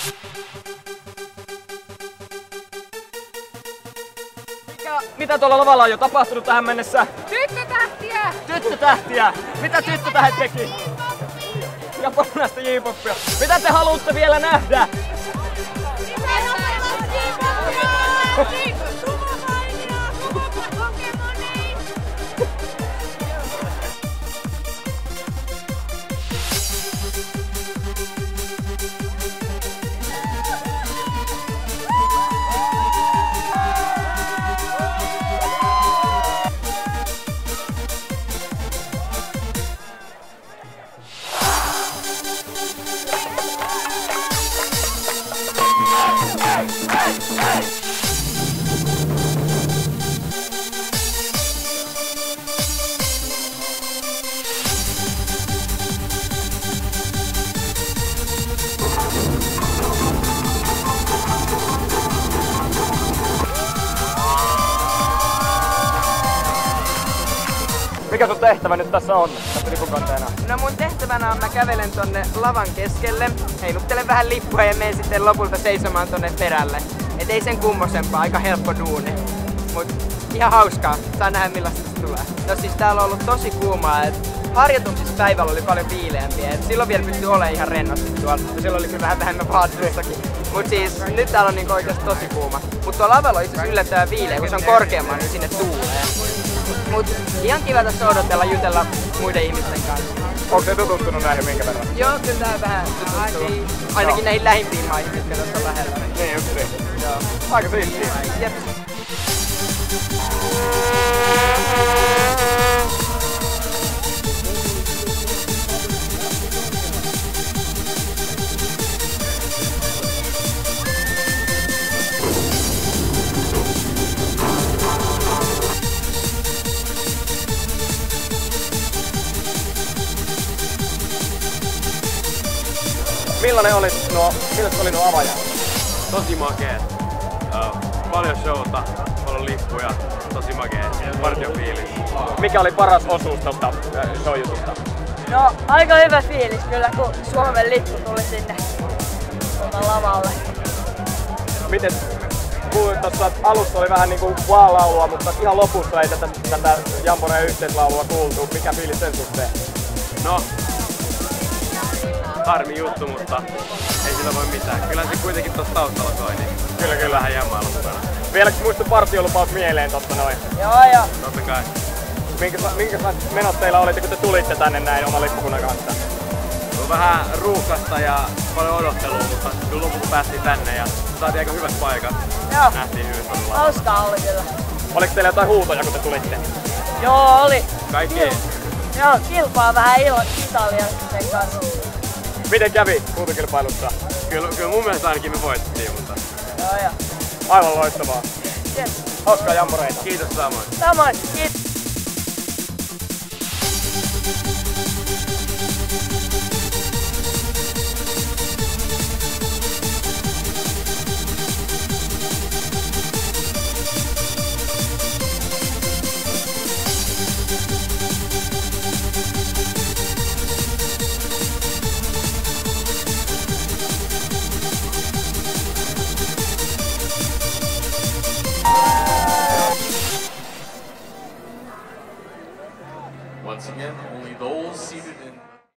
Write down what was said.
Mitä tuolla lavalla on jo tapahtunut tähän mennessä? Tyttötähtiä! Tyttötähtiä! Mitä tyttötähet teki? Ja punaista J-popia. Mitä te haluatte vielä nähdä? Mikä sun tehtävä nyt tässä on, tässä lipukanteena? No mun tehtävänä on, mä kävelen tonne lavan keskelle, heiluttelen vähän lippua ja menen sitten lopulta seisomaan tonne perälle. Et ei sen kummosempaa, aika helppo duuni. Mut ihan hauskaa, saa nähdä millaista se tulee. No siis täällä on ollut tosi kuumaa, et harjoituksissa päivällä oli paljon viileämpiä, et silloin vielä pystyi olemaan ihan rennosti tuolla. Ja silloin oli kyllä vähän vähemmän vaatteissakin. Mut siis nyt täällä on niinku oikeesti tosi kuuma. Mut tuo lavalla on itse asiassa yllättävän viileä, kun se on korkeamman, niin sinne tuulee. Mut ihan kiva tässä odotella, jutella muiden ihmisten kanssa. Onko se tututtunut näihin minkä verran? Joo, kyllä tää vähän tututtuu. Ainakin näihin lähimpiin maihin, mitkä tässä on lähellä. Niin just niin. Joo. Aika siistiä. Jep. Millainen oli nuo avajat? Tosi makeet. Paljon showta, paljon lippuja, tosi makea partiofiilis. Mikä oli paras osuus tuosta showjutusta? No, aika hyvä fiilis kyllä, kun Suomen lippu tuli sinne lavalle. Miten tuossa alussa oli vähän niinku wow-laulua, mutta ihan lopussa ei tätä Jamboreen yhteislaulua kuultu. Mikä fiilis sen suhteen? No, harmi juttu, mutta ei sillä voi mitään. Kyllä se kuitenkin tuossa taustalla soi, niin kyllä vähän jämmailla mukana. Vieläkö muistuu partiolupaus mieleen tosta noin? Joo. Totta kai. Minkälaiset menot teillä olitte, kun te tulitte tänne näin oman lippukunnan kanssa? On vähän ruuhkasta ja paljon odottelua, mutta kyllä lopulta päästiin tänne ja saatiin aika hyvät paikat. Joo. Nähtiin hyvin todella. Hauskaa oli kyllä. Oliko teillä jotain huutoja, kun te tulitte? Joo, oli. Kaikki Joo, kilpaa vähän italialaisten kanssa. Miten kävi huutokilpailussa? Kyllä mun mielestä ainakin me voitettiin, mutta Joo. Aivan loistavaa. Yes. Hauskaa Jamboreita. kiitos samoin. Samoin, kiitos.